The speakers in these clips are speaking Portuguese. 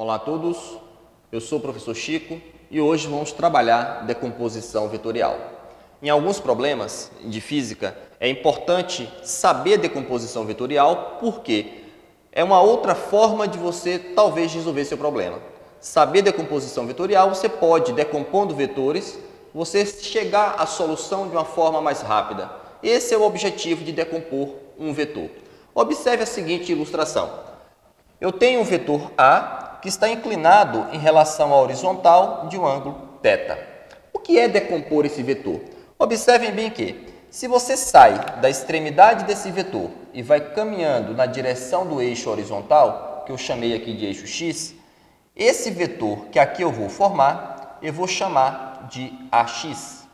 Olá a todos, eu sou o professor Chico e hoje vamos trabalhar decomposição vetorial. Em alguns problemas de física é importante saber decomposição vetorial porque é uma outra forma de você talvez resolver seu problema. Saber decomposição vetorial, você pode, decompondo vetores, você chegar à solução de uma forma mais rápida. Esse é o objetivo de decompor um vetor. Observe a seguinte ilustração. Eu tenho um vetor A que está inclinado em relação à horizontal de um ângulo θ. O que é decompor esse vetor? Observem bem que, se você sai da extremidade desse vetor e vai caminhando na direção do eixo horizontal, que eu chamei aqui de eixo x, esse vetor que aqui eu vou formar, eu vou chamar de AX.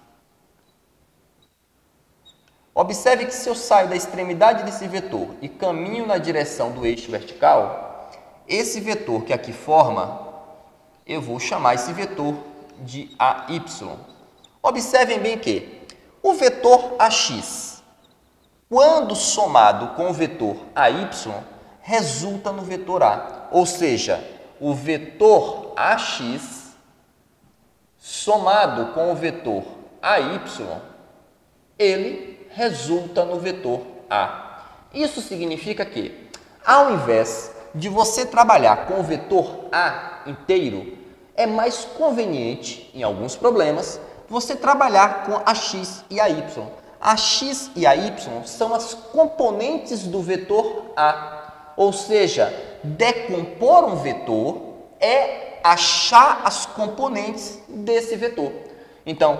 Observe que se eu saio da extremidade desse vetor e caminho na direção do eixo vertical, esse vetor que aqui forma, eu vou chamar esse vetor de AY. Observem bem que o vetor AX, quando somado com o vetor AY, resulta no vetor A. Ou seja, o vetor AX somado com o vetor AY, ele resulta no vetor A. Isso significa que, ao invés de você trabalhar com o vetor A inteiro, é mais conveniente, em alguns problemas, você trabalhar com a x e a y. A x e a y são as componentes do vetor A. Ou seja, decompor um vetor é achar as componentes desse vetor. Então,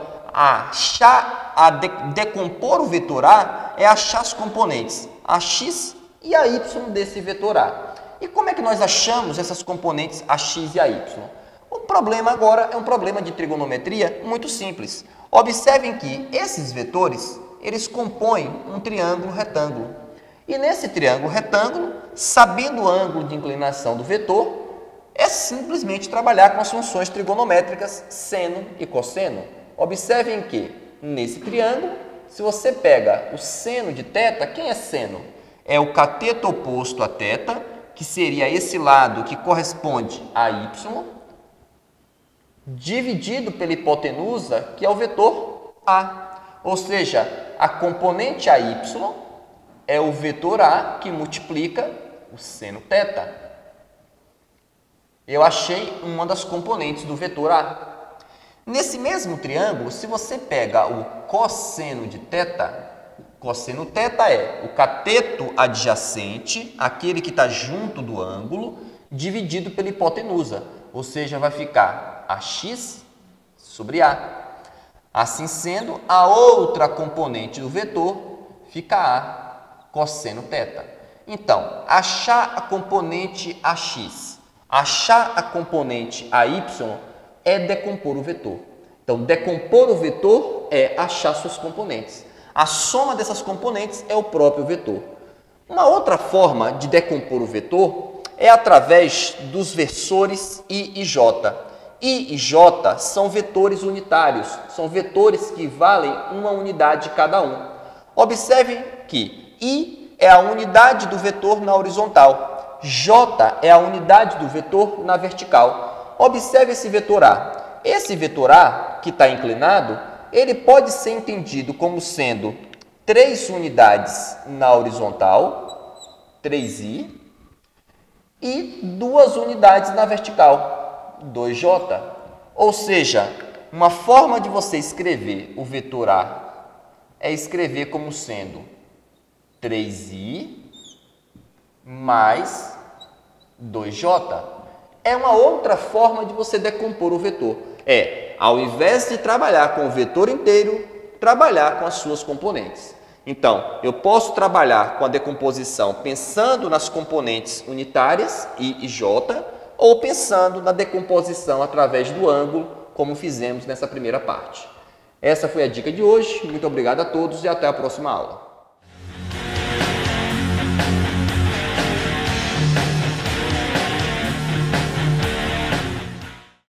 decompor o vetor A é achar as componentes, a x e a y desse vetor A. E como é que nós achamos essas componentes a x e a y? O problema agora é um problema de trigonometria muito simples. Observem que esses vetores, eles compõem um triângulo retângulo. E nesse triângulo retângulo, sabendo o ângulo de inclinação do vetor, é simplesmente trabalhar com as funções trigonométricas seno e cosseno. Observem que nesse triângulo, se você pega o seno de θ, quem é seno? É o cateto oposto a θ, que seria esse lado que corresponde a y, dividido pela hipotenusa, que é o vetor A. Ou seja, a componente AY é o vetor A que multiplica o seno θ. Eu achei uma das componentes do vetor A. Nesse mesmo triângulo, se você pega o cosseno de θ, cosseno θ é o cateto adjacente, aquele que está junto do ângulo, dividido pela hipotenusa. Ou seja, vai ficar AX sobre A. Assim sendo, a outra componente do vetor fica A, cosseno θ. Então, achar a componente AX, achar a componente AY é decompor o vetor. Então, decompor o vetor é achar suas componentes. A soma dessas componentes é o próprio vetor. Uma outra forma de decompor o vetor é através dos versores I e J. I e J são vetores unitários, são vetores que valem uma unidade cada um. Observem que I é a unidade do vetor na horizontal, J é a unidade do vetor na vertical. Observe esse vetor A. Esse vetor A, que está inclinado, ele pode ser entendido como sendo 3 unidades na horizontal, 3i, e 2 unidades na vertical, 2j. Ou seja, uma forma de você escrever o vetor A é escrever como sendo 3i mais 2j. É uma outra forma de você decompor o vetor. Ao invés de trabalhar com o vetor inteiro, trabalhar com as suas componentes. Então, eu posso trabalhar com a decomposição pensando nas componentes unitárias, I e J, ou pensando na decomposição através do ângulo, como fizemos nessa primeira parte. Essa foi a dica de hoje. Muito obrigado a todos e até a próxima aula.